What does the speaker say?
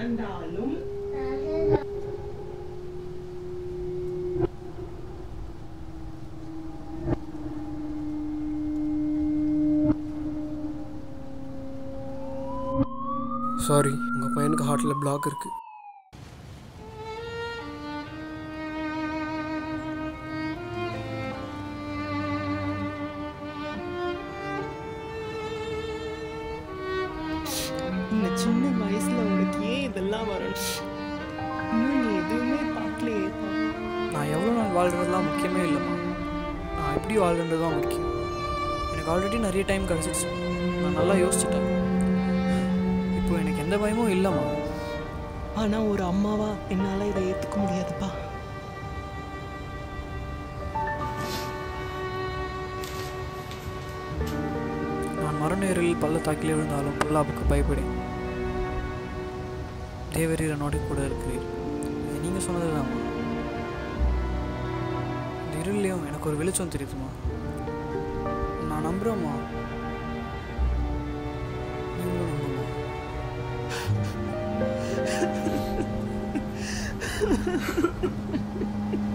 வந்தாலும் சாரி, உங்கள் பையனுக்கு ஹார்ட்டில் பிளாக் இருக்குது. இந்த சின்ன வயசுல உனக்கு ஏன் இதெல்லாம் வரணும்? இன்னும் நீ எதுவுமே பார்க்கலையே. நான் எவ்வளோ நாள் வாழ்கிறதுலாம் முக்கியமே இல்லைம்மா. நான் எப்படி வாழ்கிறது தான் முக்கியம். எனக்கு ஆல்ரெடி நிறைய டைம் கிடச்சிடுச்சு. நான் நல்லா யோசிச்சுட்டேன். இப்போ எனக்கு எந்த பயமும் இல்லைம்மா. ஆனால் ஒரு அம்மாவா என்னால் இதை ஏற்றுக்க முடியாதுப்பா. நான் மரநேரில் பள்ளத்தாக்கில் விழுந்தாலும் பொல்லாப்புக்கு பயப்படேன். தேவரீர் என்னோட கூட இருக்கிறீர். இது நீங்கள் சொன்னது தான்மா. இந்த இருளையும் எனக்கு ஒரு வெளிச்சம் தெரியுதுமா. நான் நம்புகிறேம்மா. நீங்களும் நம்புமா.